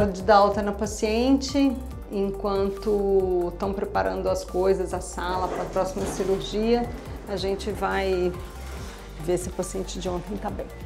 hora de dar alta na paciente. Enquanto estão preparando as coisas, a sala para a próxima cirurgia, a gente vai ver se a paciente de ontem está bem.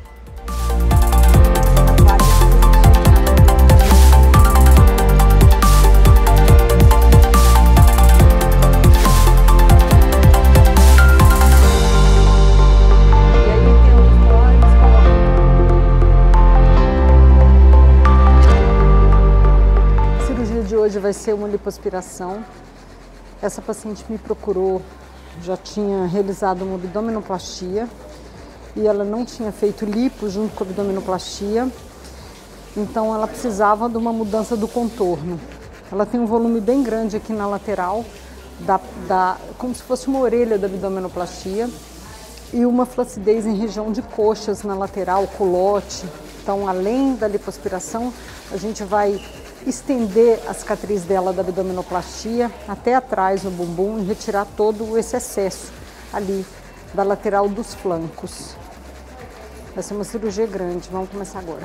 Hoje vai ser uma lipoaspiração. Essa paciente me procurou, já tinha realizado uma abdominoplastia e ela não tinha feito lipo junto com a abdominoplastia, então ela precisava de uma mudança do contorno. Ela tem um volume bem grande aqui na lateral, como se fosse uma orelha da abdominoplastia, e uma flacidez em região de coxas na lateral, culote. Então, além da lipoaspiração, a gente vai estender a cicatriz dela da abdominoplastia até atrás no bumbum e retirar todo esse excesso ali da lateral dos flancos. Vai ser uma cirurgia grande, vamos começar agora.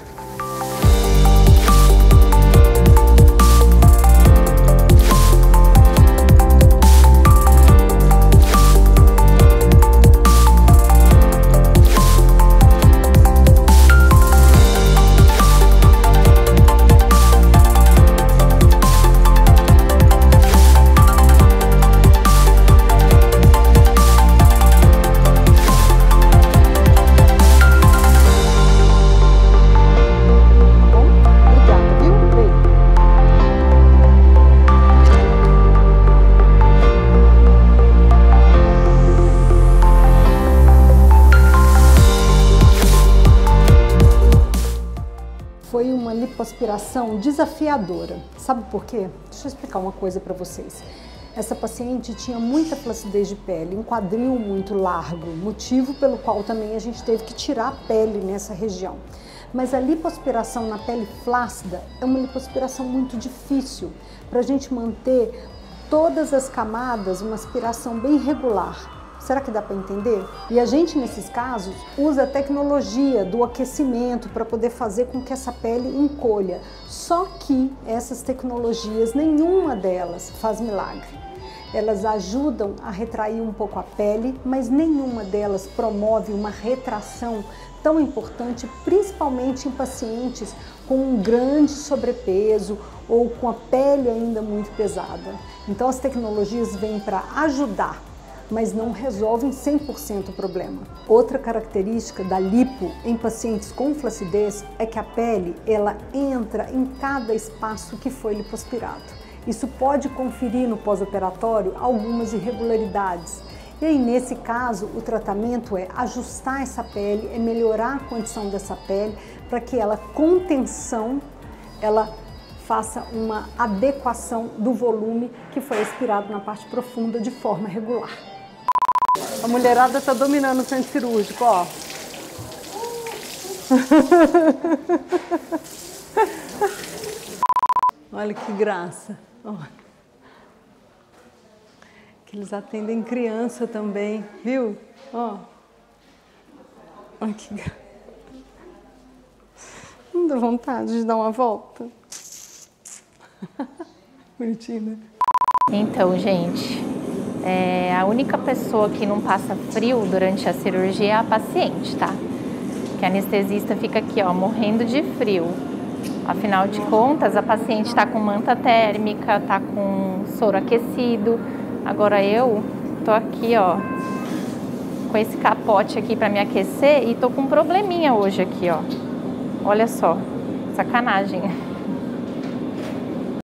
Foi uma lipoaspiração desafiadora. Sabe por quê? Deixa eu explicar uma coisa para vocês. Essa paciente tinha muita flacidez de pele, um quadril muito largo, motivo pelo qual também a gente teve que tirar a pele nessa região. Mas a lipoaspiração na pele flácida é uma lipoaspiração muito difícil para a gente manter todas as camadas, uma aspiração bem regular. Será que dá para entender? E a gente, nesses casos, usa a tecnologia do aquecimento para poder fazer com que essa pele encolha. Só que essas tecnologias, nenhuma delas faz milagre. Elas ajudam a retrair um pouco a pele, mas nenhuma delas promove uma retração tão importante, principalmente em pacientes com um grande sobrepeso ou com a pele ainda muito pesada. Então as tecnologias vêm para ajudar, mas não resolvem 100% o problema. Outra característica da lipo em pacientes com flacidez é que a pele ela entra em cada espaço que foi lipoaspirado. Isso pode conferir no pós-operatório algumas irregularidades. E aí, nesse caso, o tratamento é ajustar essa pele, é melhorar a condição dessa pele para que ela, com tensão, ela faça uma adequação do volume que foi aspirado na parte profunda de forma regular. A mulherada está dominando o centro cirúrgico, ó. Olha que graça. Olha. Que eles atendem criança também, viu? Ó. Olha que graça. Não dá vontade de dar uma volta? Bonitinho, né? Então, gente, a única pessoa que não passa frio durante a cirurgia é a paciente, tá? Que a anestesista fica aqui, ó, morrendo de frio. Afinal de contas, a paciente está com manta térmica, tá com soro aquecido. Agora eu tô aqui, ó, com esse capote aqui para me aquecer e tô com um probleminha hoje aqui, ó. Olha só, sacanagem.